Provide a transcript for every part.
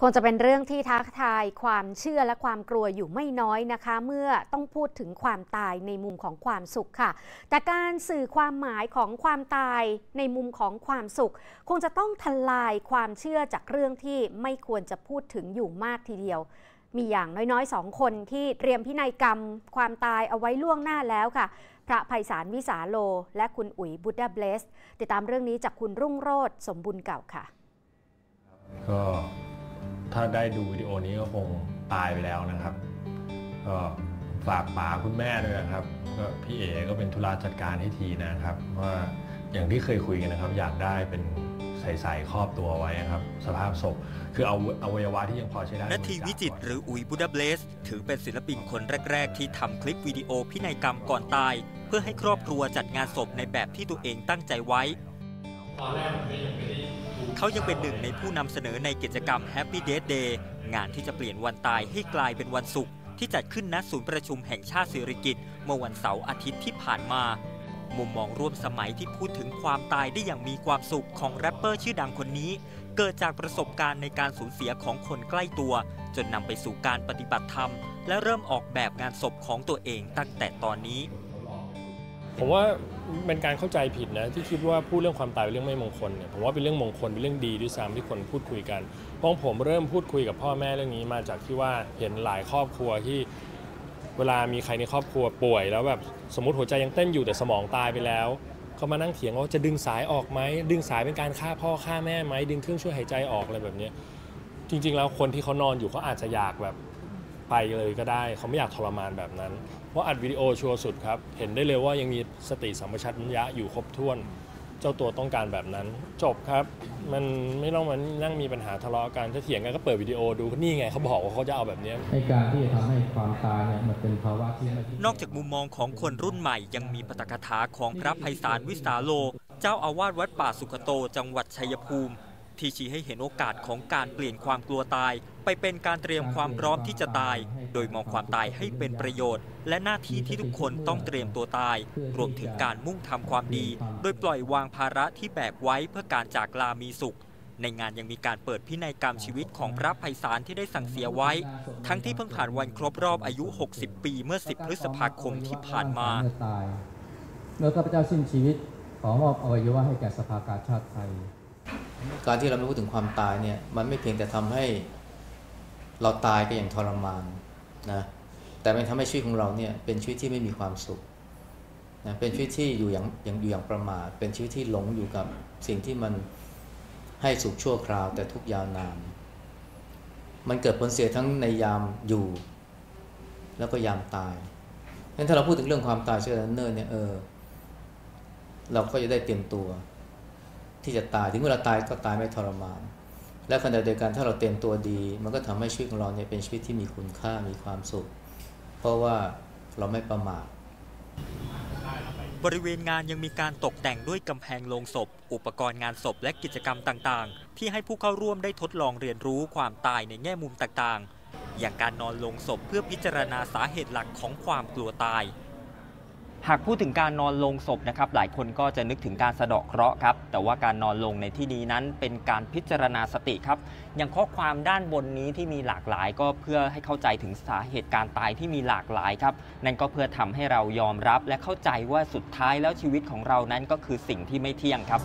คงจะเป็นเรื่องที่ท้าทายความเชื่อและความกลัวอยู่ไม่น้อยนะคะเมื่อต้องพูดถึงความตายในมุมของความสุขค่ะแต่การสื่อความหมายของความตายในมุมของความสุขคงจะต้องทลายความเชื่อจากเรื่องที่ไม่ควรจะพูดถึงอยู่มากทีเดียวมีอย่างน้อยๆ2 คนที่เตรียมพินัยกรรมความตายเอาไว้ล่วงหน้าแล้วค่ะพระไพศาลวิสาโลและคุณอุ๋ยบุดดาเบสติดตามเรื่องนี้จากคุณรุ่งโรจน์สมบุญเก่าค่ะก็ถ้าได้ดูวิดีโอนี้ก็คงตายไปแล้วนะครับก็ฝากป๋าคุณแม่ด้วยนะครับก็พี่เอ๋ก็เป็นธุระจัดการให้ทีนะครับว่าอย่างที่เคยคุยกันนะครับอยากได้เป็นใส่ครอบตัวไว้ครับสภาพศพคือเอาอวัยวะที่ยังพอใช้ได้ณทีวิจิตรหรืออุ๋ยบุดดาเบสถือเป็นศิลปินคนแรกๆที่ทำคลิปวิดีโอพินัยกรรมก่อนตายเพื่อให้ครอบครัวจัดงานศพในแบบที่ตัวเองตั้งใจไว้เขายังเป็นหนึ่งในผู้นำเสนอในกิจกรรม Happy Death Day งานที่จะเปลี่ยนวันตายให้กลายเป็นวันศุกร์ที่จัดขึ้นณศูนย์ประชุมแห่งชาติสิริกิติ์เมื่อวันเสาร์อาทิตย์ที่ผ่านมามุมมองร่วมสมัยที่พูดถึงความตายได้อย่างมีความสุขของแรปเปอร์ชื่อดังคนนี้เกิดจากประสบการณ์ในการสูญเสียของคนใกล้ตัวจนนำไปสู่การปฏิบัติธรรมและเริ่มออกแบบงานศพของตัวเองตั้งแต่ตอนนี้ผมว่าเป็นการเข้าใจผิดนะที่คิดว่าพูดเรื่องความตายเป็นเรื่องไม่มงคลเนี่ยผมว่าเป็นเรื่องมงคลเป็นเรื่องดีด้วยซ้ำที่คนพูดคุยกันเพราะผมเริ่มพูดคุยกับพ่อแม่เรื่องนี้มาจากที่ว่าเห็นหลายครอบครัวที่เวลามีใครในครอบครัวป่วยแล้วแบบสมมติหัวใจยังเต้นอยู่แต่สมองตายไปแล้วเขามานั่งเถียงว่าจะดึงสายออกไหมดึงสายเป็นการฆ่าพ่อฆ่าแม่ไหมดึงเครื่องช่วยหายใจออกอะไรแบบนี้จริงๆแล้วคนที่เขานอนอยู่เขาอาจจะอยากแบบไปเลยก็ได้เขาไม่อยากทรมานแบบนั้นเพราะอัดวิดีโอชัวร์สุดครับเห็นได้เลยว่ายังมีสติสัมปชัญญะอยู่ครบถ้วนเจ้าตัวต้องการแบบนั้นจบครับมันไม่ต้องมานั่งมีปัญหาทะเลาะกันถ้าเถียงกันก็เปิดวิดีโอดูนี่ไงเขาบอกว่าเขาจะเอาแบบนี้ในการที่จะทำให้ความตายเนี่ยมันเป็นภาวะที่นอกจากมุมมองของคนรุ่นใหม่ยังมีปาฐกถาของพระไพศาลวิสาโลเจ้าอาวาสวัดป่าสุขโตจังหวัดชัยภูมิที่ชี้ให้เห็นโอกาสของการเปลี่ยนความกลัวตายไปเป็นการเตรียมความพร้อมที่จะตายโดยมองความตายให้เป็นประโยชน์และหน้าที่ที่ทุกคนต้องเตรียมตัวตายรวมถึงการมุ่งทำความดีโดยปล่อยวางภาระที่แบกไว้เพื่อการจากลามีสุขในงานยังมีการเปิดพินัยกรรมชีวิตของพระไพศาลที่ได้สั่งเสียไว้ทั้งที่เพิ่งผ่านวันครบรอบอายุ60 ปีเมื่อ10 พฤษภาคมที่ผ่านมาเมื่อข้าพเจ้าสิ้นชีวิตขอมอบอวัยวะให้แก่สภากาชาดไทยการที่เราไม่พูดถึงความตายเนี่ยมันไม่เพียงแต่ทำให้เราตายก็อย่างทรมานนะแต่มันทำให้ชีวิตของเราเนี่ยเป็นชีวิตที่ไม่มีความสุขนะเป็นชีวิตที่อยู่อย่างประมาทเป็นชีวิตที่หลงอยู่กับสิ่งที่มันให้สุขชั่วคราวแต่ทุกยาวนานมันเกิดผลเสียทั้งในยามอยู่แล้วก็ยามตายงั้นถ้าเราพูดถึงเรื่องความตายเชื่อเนิ่นเนี่ยเราก็จะได้เตรียมตัวที่จะตายถึงเวลาตายก็ตายไม่ทรมานและขณะเดียวกันถ้าเราเตรียมตัวดีมันก็ทำให้ชีวิตของเราเนี่ยเป็นชีวิตที่มีคุณค่ามีความสุขเพราะว่าเราไม่ประมาทบริเวณงานยังมีการตกแต่งด้วยกำแพงโลงศพอุปกรณ์งานศพและกิจกรรมต่างๆที่ให้ผู้เข้าร่วมได้ทดลองเรียนรู้ความตายในแง่มุมต่างๆอย่างการนอนโลงศพเพื่อพิจารณาสาเหตุหลักของความกลัวตายหากพูดถึงการนอนลงศพนะครับหลายคนก็จะนึกถึงการสะเดาะเคราะห์ครับแต่ว่าการนอนลงในที่นี้นั้นเป็นการพิจารณาสติครับอย่างข้อความด้านบนนี้ที่มีหลากหลายก็เพื่อให้เข้าใจถึงสาเหตุการตายที่มีหลากหลายครับนั่นก็เพื่อทำให้เรายอมรับและเข้าใจว่าสุดท้ายแล้วชีวิตของเรานั้นก็คือสิ่งที่ไม่เที่ยงครับ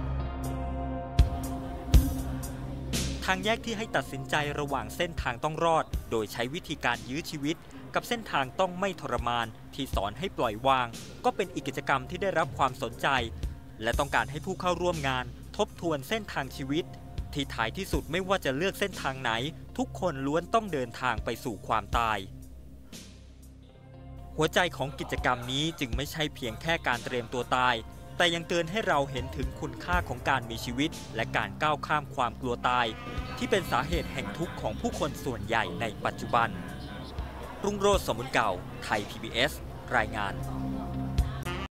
ทางแยกที่ให้ตัดสินใจระหว่างเส้นทางต้องรอดโดยใช้วิธีการยื้อชีวิตกับเส้นทางต้องไม่ทรมานที่สอนให้ปล่อยวางก็เป็นอีกกิจกรรมที่ได้รับความสนใจและต้องการให้ผู้เข้าร่วมงานทบทวนเส้นทางชีวิตที่ท้ายที่สุดไม่ว่าจะเลือกเส้นทางไหนทุกคนล้วนต้องเดินทางไปสู่ความตายหัวใจของกิจกรรมนี้จึงไม่ใช่เพียงแค่การเตรียมตัวตายแต่ยังเตือนให้เราเห็นถึงคุณค่าของการมีชีวิตและการก้าวข้ามความกลัวตายที่เป็นสาเหตุแห่งทุกข์ของผู้คนส่วนใหญ่ในปัจจุบันรุ่งโรจน์ สมบุญเก่าไทย PBS รายงาน